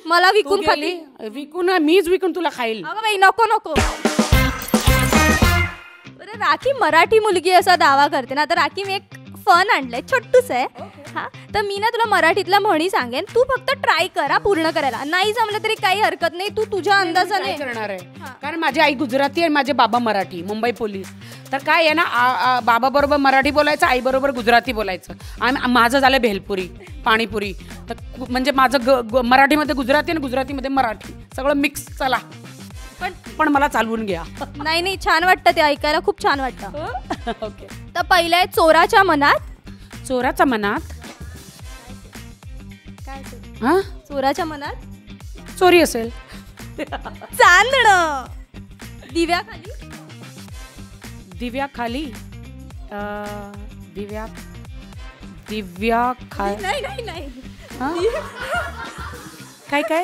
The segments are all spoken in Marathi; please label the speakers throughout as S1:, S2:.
S1: मला विकून खाली
S2: विकून मीच विकून तुला खाईल.
S1: अगं बाई नको नको. बरं राखी मराठी मुलगी असा दावा करते ना, तर राखी मी एक फन आणलंय छोटूस आहे. हा तर मी ना तुला मराठीतल्या म्हणी सांगेन, तू फक्त ट्राय करा पूर्ण करायला. नाही जमलं तरी काही हरकत नाही, तू तुझ्या अंदाजाने
S2: करणार आहे. कारण माझी आई गुजराती आणि माझे बाबा मराठी, मुंबई पोलीस. तर काय आहे ना, बाबा बरोबर मराठी बोलायचं, आई बरोबर गुजराती बोलायचं. आणि माझं झालं भेलपुरी, पाणीपुरी. तर म्हणजे माझं मराठीमध्ये गुजराती आणि गुजरातीमध्ये मराठी सगळं मिक्स. चला पण मला चालवून घ्या.
S1: नाही नाही छान वाटतं ते ऐकायला, खूप छान वाटतं.
S2: ओके.
S1: तर पहिलं आहे चोराच्या मनात.
S2: चोराच्या मनात
S1: काय
S2: हा
S1: चोराच्या मनात
S2: चोरी असेल.
S1: चांदणं. दिव्याखाली
S2: दिव्याखाली दिव्या खाली
S1: नाही नाही नाही
S2: काय काय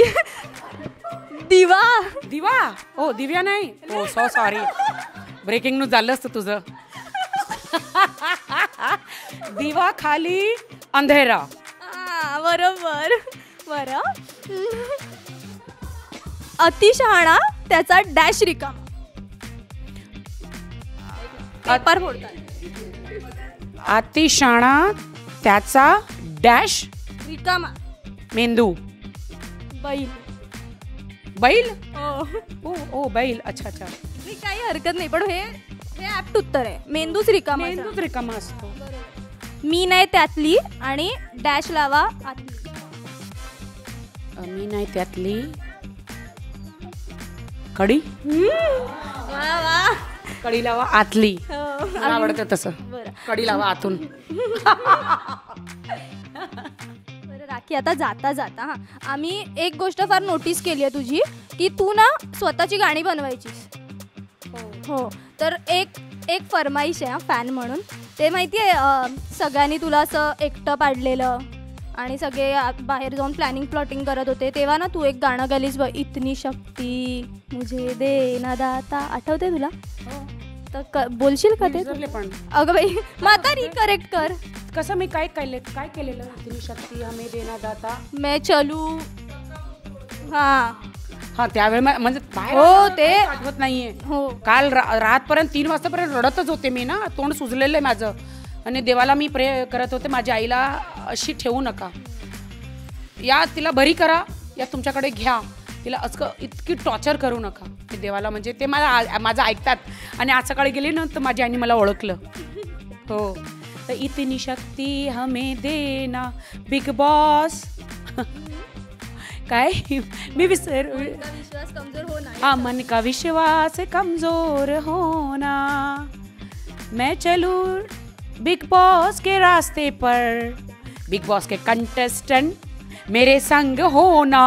S1: दिवा
S2: दिवा. ओ दिव्या नाही. ओ सो सॉरी, ब्रेकिंग न्यूज झालं असतं तुझं. दिवा खाली अंधेरा.
S1: बरोबर. बरं. अतिशहाणा त्याचा डॅश रिकामा. पेपर फोडतात.
S2: अतिशहाणा त्याचा डॅश
S1: रिकामा.
S2: मेंदू.
S1: बैल.
S2: बैल.
S1: हो.
S2: ओ बैल. अच्छा अच्छा.
S1: काही हरकत नाही, पण हे ऍप्ट उत्तर आहे. मेंदूच रिकामा.
S2: मेंदूच रिकामा असतो.
S1: मी नाही त्यातली आणि डॅश लावा आतली.
S2: मी नाही त्यातली कडी.
S1: वा वा.
S2: कडी लावा आतली. मला आवडतं तसं. कडी लावा आतून.
S1: बरं राखी, आता जाता जाता हा आम्ही एक गोष्ट फार नोटीस केली आहे तुझी, की तू ना स्वतःची गाणी बनवायचीस. हो. तर एक फरमाईश आहे फॅन म्हणून. ते माहिती आहे, सगळ्यांनी तुला असं एकटं पाडलेलं आणि सगळे बाहेर जाऊन प्लॅनिंग प्लॉटिंग करत होते, तेव्हा ना तू एक गाणं गालीस बघ, इतनी शक्ती मुझे दे ना दाता. आठवते तुला? तर बोलशील का ते?
S2: पण
S1: अगं बाई माता रिकरेक्ट कर.
S2: कसं मी काय केलेलं? इतनी शक्ती हमें देना दाता
S1: मैं चलू.
S2: हा त्यावेळी म्हणजे
S1: हो ते
S2: आठवत नाहीये.
S1: हो.
S2: काल रातपर्यंत 3 वाजतापर्यंत रडतच होते मी ना. तोंड सुजलेलं आहे माझं. आणि देवाला मी प्रे करत होते, माझ्या आईला अशी ठेवू नका, या तिला बरी करा, या तुमच्याकडे घ्या, तिला असं इतकी टॉर्चर करू नका. ते देवाला म्हणजे ते माझं ऐकतात. आणि आज सकाळी गेली ना तर माझ्या आईने मला ओळखलं. हो. तर इतनी शक्ती हमें देना बिग बॉस. काय मी
S1: विश्वास कमजोर होना.
S2: हाँ, मन का विश्वास कमजोर होना, मैं चलूं बिग बॉस के रास्ते पर, बिग बॉस के कंटेस्टंट मेरे संग होना.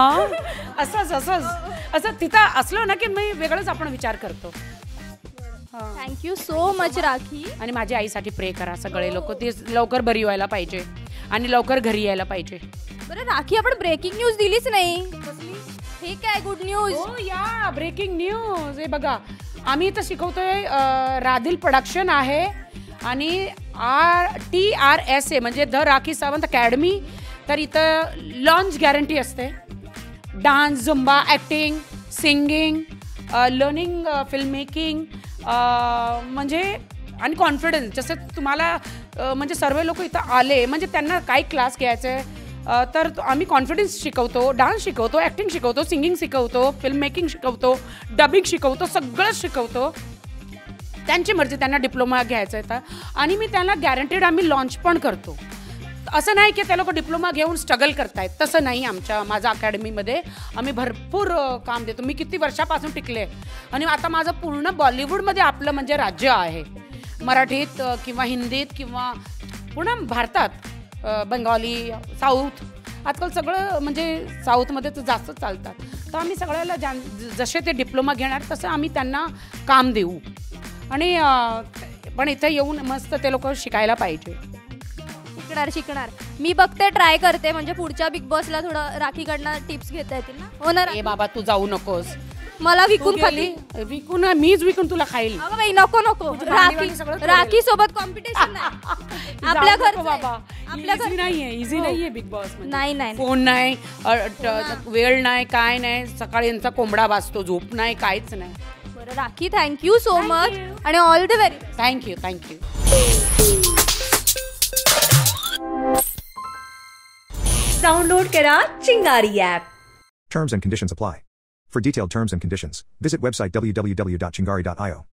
S2: असं तिथं असलं ना की मी वेगळंच आपण विचार करतो.
S1: Thank you so much Rakhi.
S2: आणि माझ्या आईसाठी प्रे करा सगळे लोक, ती लवकर बरी व्हायला पाहिजे आणि लवकर घरी यायला पाहिजे.
S1: बरं राखी, आपण ब्रेकिंग न्यूज दिलीच नाही. हे काय गुड न्यूज?
S2: हो या ब्रेकिंग न्यूज. हे बघा, आम्ही इथं शिकवतोय, राधिल प्रोडक्शन आहे आणि TRSA म्हणजे द राखी सावंत अकॅडमी. तर इथं लॉन्च गॅरंटी असते. Dance, Zumba, acting, singing, learning, film making, म्हणजे आणि कॉन्फिडन्स. जसं तुम्हाला म्हणजे सर्व लोक इथं आले म्हणजे त्यांना काही क्लास घ्यायचे तर आम्ही कॉन्फिडन्स शिकवतो, डान्स शिकवतो, ॲक्टिंग शिकवतो, सिंगिंग शिकवतो, फिल्म मेकिंग शिकवतो, डबिंग शिकवतो, सगळंच शिकवतो. त्यांची मर्जी, त्यांना डिप्लोमा घ्यायचा आहे तर. आणि मी त्यांना गॅरंटीड आम्ही लॉन्च पण करतो. असं नाही की त्या लोक डिप्लोमा घेऊन स्ट्रगल करतायत, तसं नाही. माझ्या अकॅडमीमध्ये आम्ही भरपूर काम देतो. मी किती वर्षापासून टिकले आणि आता माझं पूर्ण बॉलिवूडमध्ये आपलं म्हणजे राज्य आहे. मराठीत किंवा हिंदीत किंवा पूर्ण भारतात, बंगाली, साऊथ, आजकाल सगळं म्हणजे साऊथमध्ये तर जास्त चालतात. तर आम्ही सगळ्याला जसे ते डिप्लोमा घेणार तसं आम्ही त्यांना काम देऊ. आणि पण इथे येऊन मस्त ते लोक शिकायला पाहिजे.
S1: शिकणार. मी बघते, ट्राय करते, म्हणजे पुढच्या बिग बॉसला थोडं राखीकडनं टिप्स घेता येतील ना. होणार.
S2: ए बाबा तू जाऊ नकोस.
S1: मला
S2: तू
S1: विकून
S2: गेली,
S1: खाती.
S2: विकून मीच विकून तुला खाईल.
S1: अगं बाई नको नको.
S2: तुझी भांडी
S1: राखी
S2: सगळं
S1: राखी सोबत कॉम्पिटिशन नाही. आपल्या
S2: जाऊ नको
S1: घरचं
S2: बाबा.
S1: आहे. आपल्या
S2: इझी
S1: घर
S2: नाहीये, इझी
S1: हो.
S2: नाहीये बिग बॉस
S1: नाही नाही
S2: फोन नाही, वेळ नाही, काय नाही. सकाळी यांचा कोंबडा वाजतो, झोप नाही, काहीच नाही.
S1: बरं राखी थँक्यू सो मच आणि all the very
S2: thank you thank you.
S3: Download करा Chingari app.
S4: Terms and conditions apply. For detailed terms and conditions, visit website www.chingari.io.